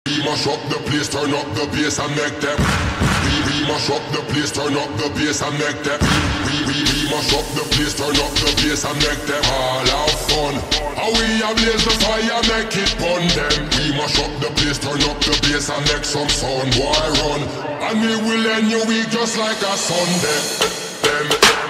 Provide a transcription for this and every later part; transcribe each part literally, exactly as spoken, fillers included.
We mash up the place, turn up the bass and make them. We we mash up the place, turn up the bass and make them. We we we mash up the place, turn up the bass and make them all have fun. How we ablaze the fire, make it burn them. We mash up the place, turn up the bass and make some sound, boy run. And we will end your week just like a Sunday. Them.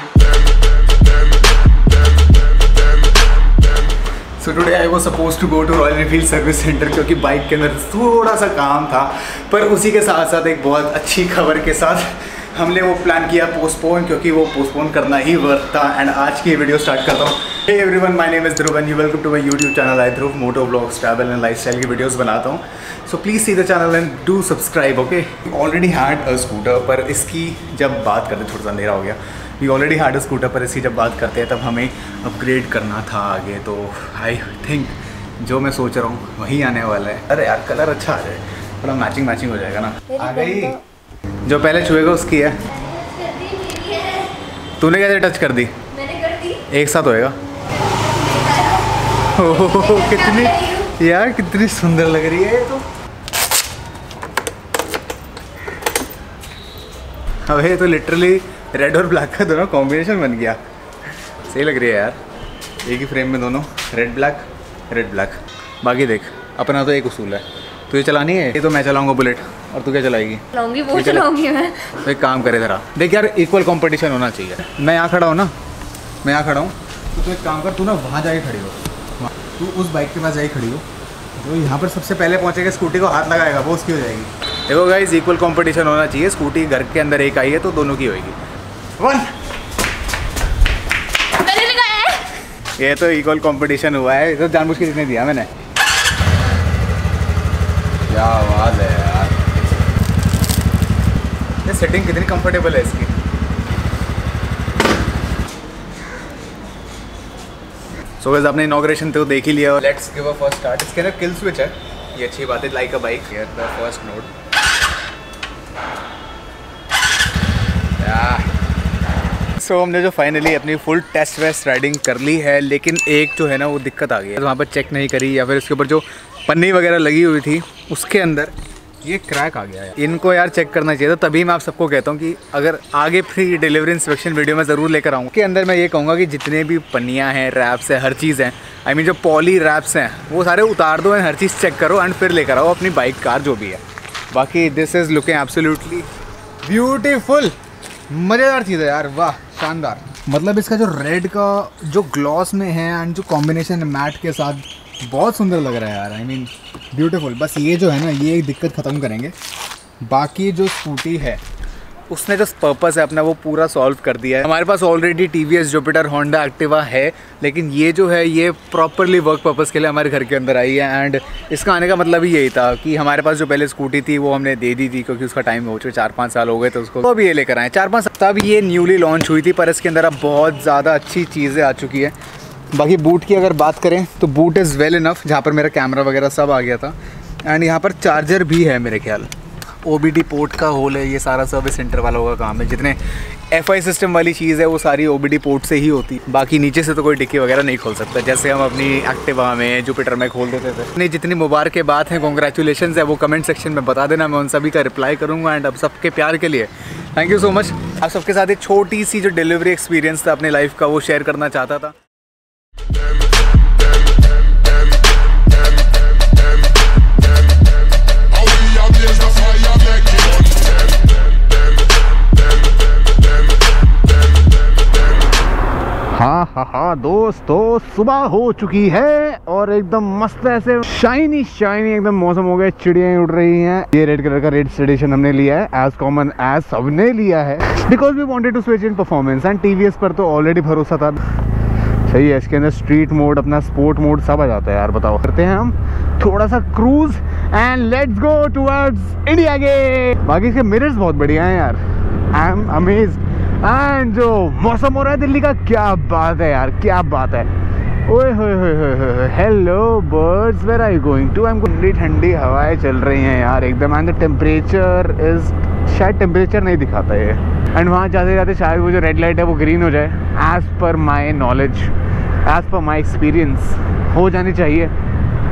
So today I was suppose to go to Royal Enfield service centre क्योंकि bike के अंदर थोड़ा सा काम था, पर उसी के साथ साथ एक बहुत अच्छी खबर के साथ हमने वो प्लान किया पोस्टपोन, क्योंकि वो पोस्टपोन करना ही वर्थ था। एंड आज की वीडियो स्टार्ट करता हूँ। Hey everyone, my name is Dhruv and you welcome to my YouTube channel. I Dhruv moto blogs, travel and lifestyle की वीडियोस बनाता हूँ। So please see the channel and do subscribe. Okay, already had a scooter, पर इसकी जब बात करते थोड़ा सा अंधेरा हो गया। We already had a scooter, पर इसकी जब बात करते हैं तब हमें अपग्रेड करना था आगे। तो आई थिंक जो मैं सोच रहा हूँ वही आने वाला है। अरे यार कलर अच्छा आ जाए, थोड़ा मैचिंग मैचिंग हो जाएगा ना। आ गई, जो पहले छुएगा उसकी है। तूने कैसे टच कर दी? मैंने कर दी। एक साथ होएगा। ओह कितनी यार कितनी सुंदर लग रही है ये तो। अब ये तो लिटरली रेड और ब्लैक का दोनों कॉम्बिनेशन बन गया। सही लग रही है यार, एक ही फ्रेम में दोनों, रेड ब्लैक रेड ब्लैक। बाकी देख, अपना तो एक उसूल है, तुझे चलानी है ये तो मैं चलाऊंगा बुलेट, और तू क्या चलाएगी? चलाऊंगी वो चलाऊंगी मैं। तो एक काम करे जरा, देख यार इक्वल कंपटीशन होना चाहिए। मैं यहाँ खड़ा हूँ ना, मैं यहाँ खड़ा हूँ, तो तू एक काम कर, तू ना वहाँ जाके खड़ी हो, तू उस बाइक के पास जाके खड़ी हो, जो यहाँ पर सबसे पहले पहुँचेगा स्कूटी को हाथ लगाएगा वो उसकी हो जाएगी। देखो गाइस, इक्वल कंपटीशन होना चाहिए। स्कूटी घर के अंदर एक आई है तो दोनों की होगी। वन, मैंने लगाया है। ये तो इक्वल कंपटीशन हुआ है, तो जानबूझ के जितने दिया मैंने। क्या आवाज़ है यार, ये सेटिंग कितनी कंफर्टेबल है इसकी। सो गाइस, आपने इनॉग्रेशन तो देख ही लिया। Let's give a first start. इसके अंदर किल स्विच है, ये अच्छी बात है। Like a bike, hear the first note. So so, हमने जो फाइनली अपनी फुल टेस्ट वेस्ट राइडिंग कर ली है, लेकिन एक जो है ना वो दिक्कत आ गई है। वहाँ पर चेक नहीं करी, या फिर उसके ऊपर जो पन्नी वगैरह लगी हुई थी उसके अंदर ये क्रैक आ गया है। इनको यार चेक करना चाहिए था। तभी मैं आप सबको कहता हूँ कि अगर आगे फ्री डिलीवरी इंस्पेक्शन वीडियो में ज़रूर लेकर आऊँ। के अंदर मैं ये कहूँगा कि जितने भी पन्नियाँ हैं, रैप्स हैं, हर चीज़ हैं, आई मीन जो पॉली रैप्स हैं, वो सारे उतार दो एंड हर चीज़ चेक करो एंड फिर लेकर आओ अपनी बाइक कार जो भी है। बाकी this is looking absolutely beautiful. मज़ेदार चीज़ है यार, वाह शानदार। मतलब इसका जो रेड का जो ग्लॉस में है एंड जो कॉम्बिनेशन मैट के साथ बहुत सुंदर लग रहा है यार। I mean beautiful. बस ये जो है ना, ये एक दिक्कत ख़त्म करेंगे। बाकी जो स्कूटी है उसने जो पर्पस है अपना वो पूरा सॉल्व कर दिया है। हमारे पास already T V S, Jupiter, Honda Activa है, लेकिन ये जो है ये प्रॉपरली वर्क पर्पस के लिए हमारे घर के अंदर आई है। एंड इसका आने का मतलब ही यही था कि हमारे पास जो पहले स्कूटी थी वो हमने दे दी थी, क्योंकि उसका टाइम हो चुका, चार पाँच साल हो गए थे उसको, तो अभी ये लेकर आए चार पाँच। तब ये न्यूली लॉन्च हुई थी, पर इसके अंदर अब बहुत ज़्यादा अच्छी चीज़ें आ चुकी है। बाकी बूट की अगर बात करें तो बूट इज़ वेल इनफ, जहाँ पर मेरा कैमरा वगैरह सब आ गया था। एंड यहाँ पर चार्जर भी है मेरे ख्याल। ओ बी डी पोर्ट का होल है, ये सारा सर्विस सेंटर वालों का काम है। जितने एफ आई सिस्टम वाली चीज़ है वो सारी ओ बी डी पोर्ट से ही होती। बाकी नीचे से तो कोई डिक्की वगैरह नहीं खोल सकता, जैसे हम अपनी एक्टिवा में, जुपिटर में खोल देते थे। नहीं, जितनी मुबारक के बात हैं, कॉन्ग्रेचुलेशन है, वो कमेंट सेक्शन में बता देना, मैं उन सभी का रिप्लाई करूँगा। एंड अब सबके प्यार के लिए थैंक यू सो मच। आप सबके साथ एक छोटी सी जो डिलीवरी एक्सपीरियंस था अपनी लाइफ का, वो शेयर करना चाहता था। हाँ हाँ हाँ दोस्तों, सुबह हो चुकी है और एकदम मस्त ऐसे शाइनी शाइनी एकदम मौसम हो गया, चिड़ियाँ उड़ रही हैं। ये रेड कलर का रेड स्टेशन हमने लिया है, एज कॉमन एज सबने लिया है, because we wanted to switch in performance. And T V S पर तो ऑलरेडी भरोसा था। सही है, इसके अंदर स्ट्रीट मोड, अपना स्पोर्ट मोड सब आ जाता है यार। बताओ, करते हैं हम थोड़ा सा cruise and let's go towards India Gate. बाकी इसके मिरर्स बहुत बढ़िया हैं यार, आई एम अमेज्ड। एंड जो मौसम हो रहा है दिल्ली का, क्या बात है यार, क्या बात है। ओए होए होए होए, hello birds, where are you going to? I am ठंडी ठंडी हवाएं चल रही हैं यार एकदम। एंड द टेम्परेचर इज, शायद टेम्परेचर नहीं दिखाता है। एंड वहाँ जाते जाते शायद वो जो रेड लाइट है वो ग्रीन हो जाए। As per my knowledge, as per my experience हो जानी चाहिए।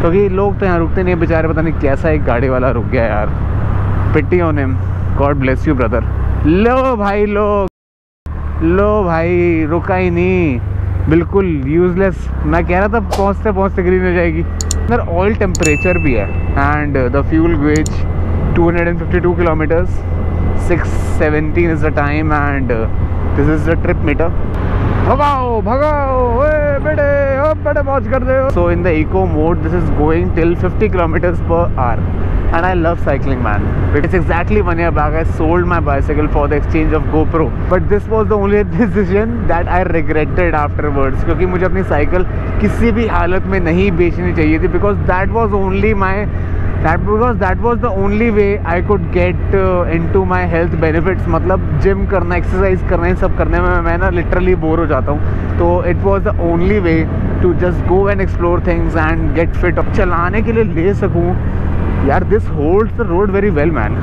क्योंकि लोग तो यहाँ रुकते नहीं बेचारे, पता नहीं कैसा एक गाड़ी वाला रुक गया यार। Pity on him, God bless you brother. लो भाई लो लो भाई, रुका ही नहीं, बिल्कुल यूजलेस। मैं कह रहा था पहुँचते पहुँचते ग्रीन हो जाएगी। अंदर ऑयल टेम्परेचर भी है and the fuel gauge two hundred fifty two kilometres, six seventeen is the time and this is the trip meter. भगाओ भगाओ ओए बेटे, अब बेटे पहुंच कर दे। So in the eco mode this is going till fifty kilometers per hour and I love cycling man. It's exactly one year back I sold my bicycle for the exchange of GoPro, but this was the only decision that I regretted afterwards, क्योंकि मुझे अपनी cycle किसी भी हालत में नहीं बेचनी चाहिए थी, because that was only my That because that was the only way I could get uh, into my health benefits. मतलब जिम करना, एक्सरसाइज करना, ये सब करने में मैं ना लिटरली बोर हो जाता हूँ। तो it was the only way to just go and explore things and get fit. अब चलाने के लिए ले सकूँ यार, this holds the road very well man,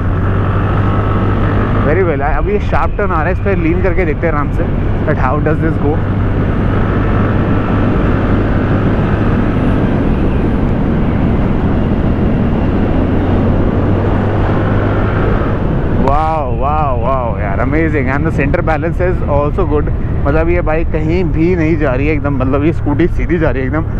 very well। अभी ये शार्प टर्न आ रहा है, इस पर लीन करके देखते हैं आराम से that how does this go। Amazing and the centre balance is also good. मतलब ये बाइक कहीं भी नहीं जा रही है एकदम, मतलब ये स्कूटी सीधी जा रही है एकदम।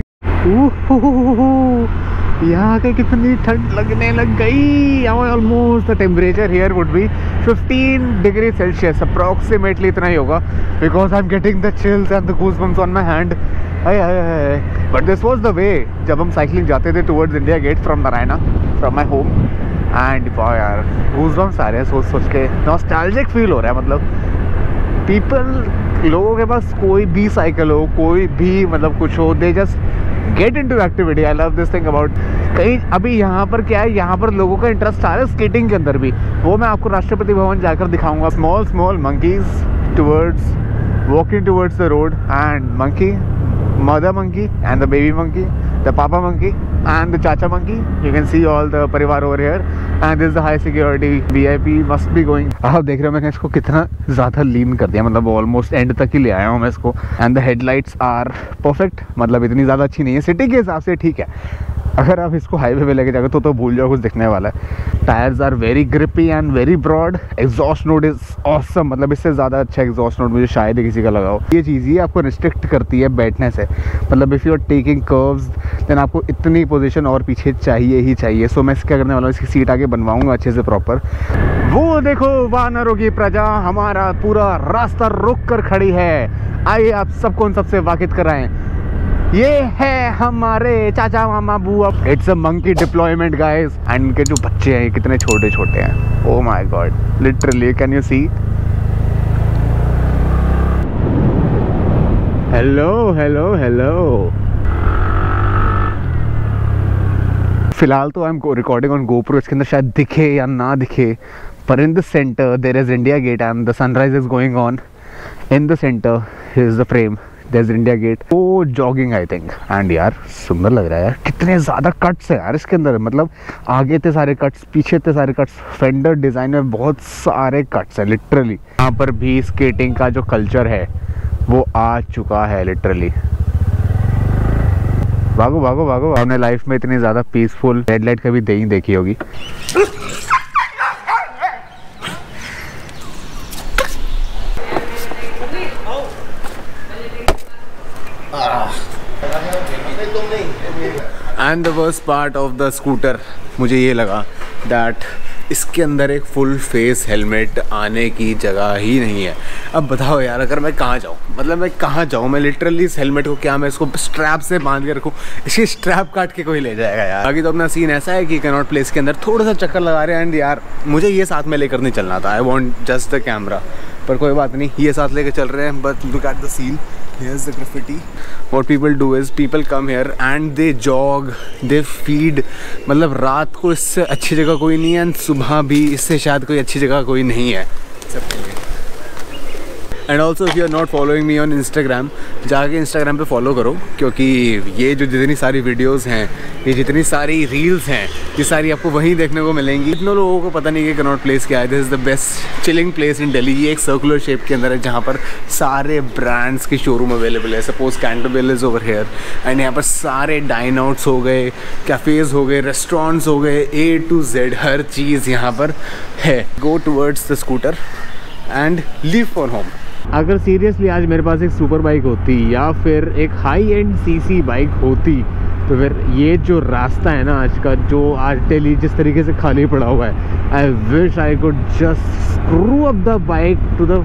यहाँ के कितनी ठंड लगने लग गई। Almost the temperature here would be fifteen degree Celsius approximately, इतना ही होगा, because I am getting the chills and the goosebumps on my hand. But this was the way जब हम साइकिलिंग जाते थे towards India Gate from Narayana, from my home. And यार goosebumps आ रहे हैं सोच सोच के, नॉस्टैल्जिक फील हो रहा है। मतलब पीपल, लोगों के पास कोई भी साइकिल हो, कोई भी मतलब कुछ हो, they just get into activity. I love this thing about कहीं। अभी यहाँ पर क्या है, यहाँ पर लोगों का इंटरेस्ट आ रहा है स्केटिंग के अंदर भी, वो मैं आपको राष्ट्रपति भवन जाकर दिखाऊंगा। Small small monkeys towards walking towards the road and monkey, mother monkey and the baby monkey, the papa monkey and the chacha monkey. You can see all the parivar over here and this is the high security V I P must be going। आप देख रहे हो मैंने इसको कितना ज़्यादा लीन कर दिया, मतलब ऑलमोस्ट एंड तक ही ले आया हूँ मैं इसको। And the headlights are perfect, मतलब इतनी ज़्यादा अच्छी नहीं है, सिटी के हिसाब से ठीक है। अगर आप इसको हाईवे पे लेके जाओगे तो तो भूल जाओ कुछ दिखने वाला है। Tyres are very grippy and very broad. Exhaust note is awesome, मतलब इससे ज़्यादा अच्छा एग्जॉस्ट नोड मुझे शायद ही किसी का लगा हो। ये चीज़ ही आपको रिस्ट्रिक्ट करती है बैठने से, मतलब if you are taking curves then आपको इतनी पोजीशन और पीछे चाहिए ही चाहिए। सो मैं क्या करने वाला हूँ, इसकी सीट आगे बनवाऊँगा अच्छे से प्रॉपर। वो देखो वानरों की प्रजा हमारा पूरा रास्ता रोक कर खड़ी है। आइए आप सबको उन सबसे वाकिफ कराएं, ये है हमारे चाचा मामा बुआ। It's a monkey deployment guys. And इनके जो बच्चे हैं कितने छोटे छोटे हैं, oh my God, literally can you see. Hello hello hello. फिलहाल तो I am recording on GoPro, इसके अंदर शायद दिखे या ना दिखे, पर in the centre there is India Gate and the sunrise is going on. In the centre is the frame, there's India Gate. वो जॉगिंग आई थिंक। एंड यार सुंदर लग रहा है यार, कितने ज़्यादा कट्स है यार इसके अंदर, मतलब आगे इतने सारे कट्स, पीछे इतने सारे कट्स, फेंडर डिज़ाइन में बहुत सारे कट्स हैं लिटरली। यहाँ पर भी स्केटिंग का जो कल्चर है वो आ चुका है लिटरली। भागो भागो भागो। आपने लाइफ में इतनी ज़्यादा पीसफुल रेड लाइट कभी नहीं देखी होगी। And the worst part of the scooter मुझे ये लगा दैट इसके अंदर एक फुल फेस हेलमेट आने की जगह ही नहीं है। अब बताओ यार, अगर मैं कहाँ जाऊँ, मतलब मैं कहाँ जाऊँ, मैं लिटरली इस हेलमेट को क्या मैं इसको स्ट्रैप से बांध के रखूँ, इसकी स्ट्रैप काट के कोई ले जाएगा यार। बाकी तो अपना सीन ऐसा है कि कैनॉट प्लेस के अंदर थोड़ा सा चक्कर लगा रहे हैं एंड यार मुझे ये साथ में लेकर नहीं चलना था। I want just the camera, पर कोई बात नहीं, ये साथ लेके चल रहे हैं। But look at the scene, here's the graffiti. What people do is people come here and they jog, they feed। मतलब रात को इससे अच्छी जगह कोई नहीं है, सुबह भी इससे शायद कोई अच्छी जगह कोई नहीं है सबके लिए। And also if you are not following me on Instagram, जाके इंस्टाग्राम पे फॉलो करो, क्योंकि ये जो जितनी सारी वीडियोस हैं, ये जितनी सारी रील्स हैं, ये सारी आपको वहीं देखने को मिलेंगी। इतने लोगों को पता नहीं कि कनॉट प्लेस क्या है। This is the best chilling place in Delhi. ये एक सर्कुलर शेप के अंदर है जहाँ पर सारे ब्रांड्स के शोरूम अवेलेबल है। Suppose Cantabil is over here and यहाँ पर सारे डाइन आउट्स हो गए, कैफ़ेज़ हो गए, रेस्टोरेंट्स हो गए, ए टू जेड हर चीज़ यहाँ पर है। Go towards the scooter and leave for home. अगर सीरियसली आज मेरे पास एक सुपर बाइक होती या फिर एक हाई एंड सीसी बाइक होती, तो फिर ये जो रास्ता है ना आज का, जो आज दिल्ली जिस तरीके से खाली पड़ा हुआ है, I wish I could just screw up the bike to the,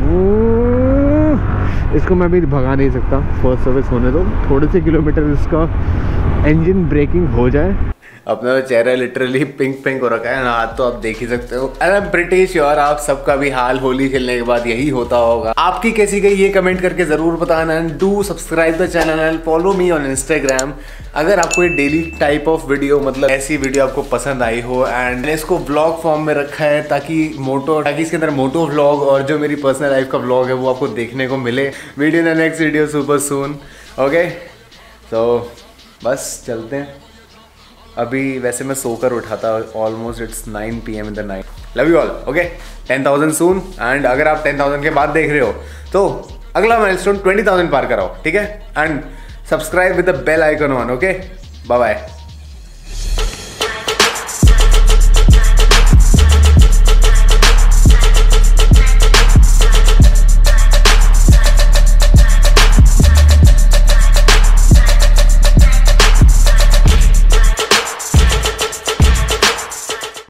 इसको मैं भी भगा नहीं सकता, फर्स्ट सर्विस होने दो, थोड़े से किलोमीटर इसका इंजन ब्रेकिंग हो जाए। अपना चेहरा लिटरली पिंक पिंक हो रखा है ना, हाथ तो आप देख ही सकते हो। And I am pretty sure आप सबका भी हाल होली खेलने के बाद यही होता होगा। आपकी कैसी गई ये कमेंट करके जरूर बताना। And do subscribe the channel and follow me on Instagram. अगर आपको ये डेली टाइप ऑफ वीडियो, मतलब ऐसी वीडियो आपको पसंद आई हो, एंड मैंने इसको व्लॉग फॉर्म में रखा है ताकि मोटो ताकि इसके अंदर मोटो व्लॉग और जो मेरी पर्सनल लाइफ का व्लॉग है वो आपको देखने को मिले। Video in the next video super soon. Okay, तो बस चलते हैं। अभी वैसे मैं सोकर उठा था, almost it's nine P M in the night. Love you all. Okay, ten thousand soon. And अगर आप टेन थाउजेंड के बाद देख रहे हो तो अगला माइलस्टोन ट्वेंटी थाउजेंड पार कराओ, ठीक है? And subscribe with the bell icon on. Okay, bye bye.